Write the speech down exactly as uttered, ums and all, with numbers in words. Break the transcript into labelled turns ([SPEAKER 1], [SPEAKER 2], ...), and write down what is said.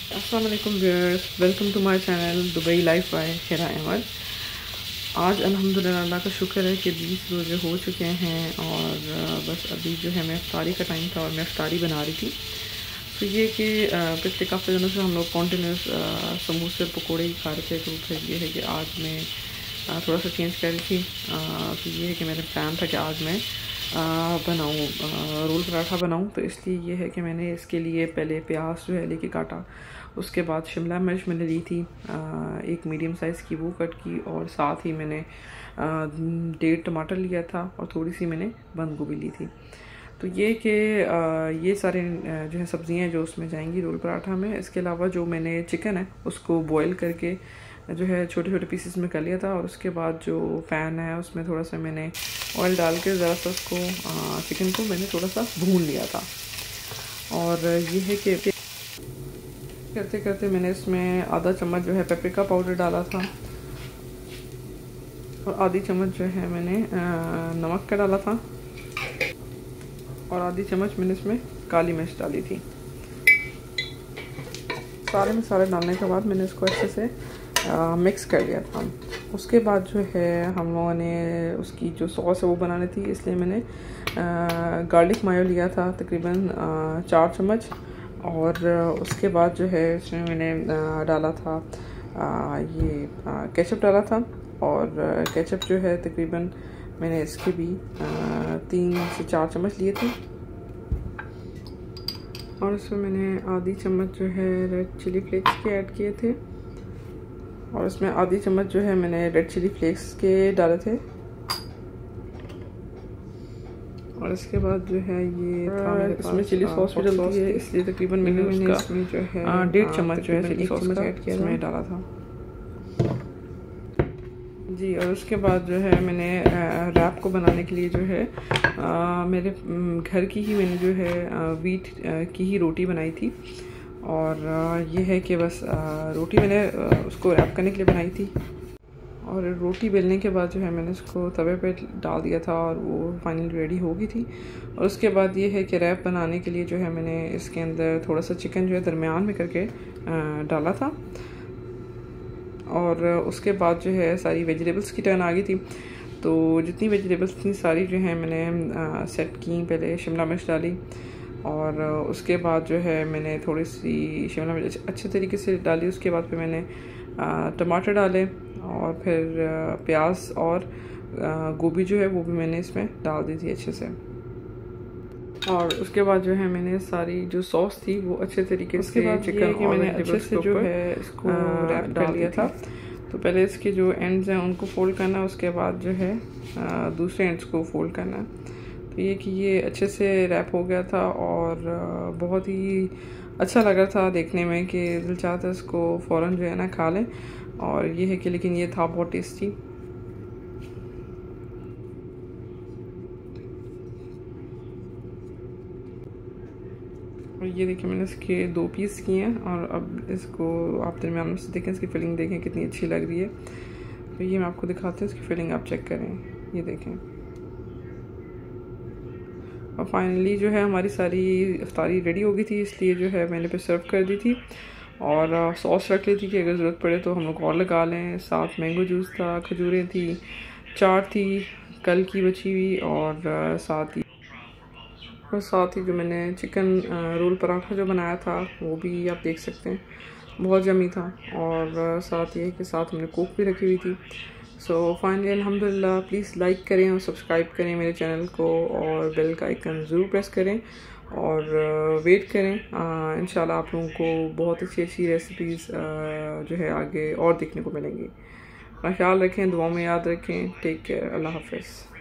[SPEAKER 1] अस्सलाम वालेकुम viewers, welcome to my channel Dubai life by Hira Ahmed. आज अल्हम्दुलिल्लाह अल्लाह का शुक्र है कि बीस रोज़े हो चुके हैं और बस अभी जो है मैं इफ्तारी का टाइम था और मैं इफ्तारी बना रही थी। तो ये कि पिछले काफ़ी दिनों से हम लोग कॉन्टीन्यूस समोसे पकौड़े ही खा रहे थे, तो फिर ये है कि आज मैं थोड़ा सा चेंज कर रही थी। तो ये है कि मेरा प्लान था कि आज मैं बनाऊँ रोल पराठा बनाऊँ। तो इसलिए ये है कि मैंने इसके लिए पहले प्याज जो है लेके काटा, उसके बाद शिमला मिर्च मैंने ली थी एक मीडियम साइज़ की, वो कट की, और साथ ही मैंने डेढ़ टमाटर लिया था और थोड़ी सी मैंने बंद गोभी ली थी। तो ये कि ये सारे जो है सब्ज़ियाँ जो उसमें जाएंगी रोल पराठा में। इसके अलावा जो मैंने चिकन है उसको बॉईल करके जो है छोटे छोटे पीसेस में कर लिया था, और उसके बाद जो पैन है उसमें थोड़ा सा मैंने ऑयल डाल के ज़रा सा उसको चिकन को मैंने थोड़ा सा भून लिया था। और ये है कि करते करते मैंने इसमें आधा चम्मच जो है पेपरिका पाउडर डाला था, और आधी चम्मच जो है मैंने नमक का डाला था, और आधी चम्मच मैंने इसमें काली मिर्च डाली थी। सारे मसाले डालने के बाद मैंने इसको अच्छे से आ, मिक्स कर लिया था। उसके बाद जो है हम लोगों ने उसकी जो सॉस है वो बनानी थी, इसलिए मैंने आ, गार्लिक मायो लिया था तकरीबन आ, चार चम्मच, और उसके बाद जो है इसमें मैंने आ, डाला था आ, ये केचप डाला था, और केचप जो है तकरीबन मैंने इसके भी आ, तीन से चार चम्मच लिए थे, और इसमें मैंने आधी चम्मच जो है रेड चिली फ्लेक्स के ऐड किए थे, और इसमें आधी चम्मच जो है मैंने रेड चिली फ्लेक्स के डाले थे। और इसके बाद जो है ये था मेरे इसमें चिली सॉस भी डलती है, इसलिए तकरीबन मैंने मैंने इसमें जो है डेढ़ चम्मच जो है चिली सॉस का ऐड किया इसमें डाला था जी। और उसके बाद जो है मैंने रैप को बनाने के लिए जो है आ, मेरे घर की ही मैंने जो है वीट की ही रोटी बनाई थी, और ये है कि बस रोटी मैंने उसको रैप करने के लिए बनाई थी, और रोटी बेलने के बाद जो है मैंने उसको तवे पे डाल दिया था और वो फाइनली रेडी हो गई थी। और उसके बाद ये है कि रैप बनाने के लिए जो है मैंने इसके अंदर थोड़ा सा चिकन जो है दरमियान में करके डाला था, और उसके बाद जो है सारी वेजिटेबल्स की टर्न आ गई थी। तो जितनी वेजिटेबल्स थी सारी जो है मैंने सेट की। पहले शिमला मिर्च डाली, और उसके बाद जो है मैंने थोड़ी सी शिमला मिर्च अच्छे तरीके से डाली। उसके बाद फिर मैंने टमाटर डाले, और फिर प्याज और गोभी जो है वो भी मैंने इसमें डाल दी थी अच्छे से। और उसके बाद जो है मैंने सारी जो सॉस थी वो अच्छे तरीके से चिकन और मैंने अच्छे से जो है इसको रैप कर लिया था। तो पहले इसके जो एंड्स हैं उनको फोल्ड करना, उसके बाद जो है दूसरे एंड्स को फोल्ड करना। तो ये कि ये अच्छे से रैप हो गया था, और बहुत ही अच्छा लग रहा था देखने में कि दिल चाहता है इसको फ़ौरन जो है ना खा लें। और ये है कि लेकिन ये था बहुत टेस्टी। और ये देखिए मैंने इसके दो पीस किए हैं, और अब इसको आप दरमियान में से देखें, इसकी फिलिंग देखें कितनी अच्छी लग रही है। तो ये मैं आपको दिखाती हूँ, इसकी फिलिंग आप चेक करें, ये देखें। और फाइनली जो है हमारी सारी इफ्तारी रेडी हो गई थी, इसलिए जो है मैंने पे सर्व कर दी थी, और सॉस रख ली थी कि अगर ज़रूरत पड़े तो हम लोग और लगा लें। साथ मैंगो जूस था, खजूरें थी, चाट थी कल की बची हुई, और साथ ही और साथ ही जो मैंने चिकन रोल पराठा जो बनाया था वो भी आप देख सकते हैं, बहुत यम्मी था। और साथ ये कि साथ हमने कोक भी रखी हुई थी। सो फाइनली अल्हम्दुलिल्लाह, प्लीज़ लाइक करें और सब्सक्राइब करें मेरे चैनल को, और बेल का आइकन ज़रूर प्रेस करें, और वेट करें। इंशाल्लाह आप लोगों को बहुत अच्छी अच्छी रेसिपीज़ जो है आगे और देखने को मिलेंगी। अपना ख्याल रखें, दुआ में याद रखें। टेक केयर, अल्लाह हाफ़िज़।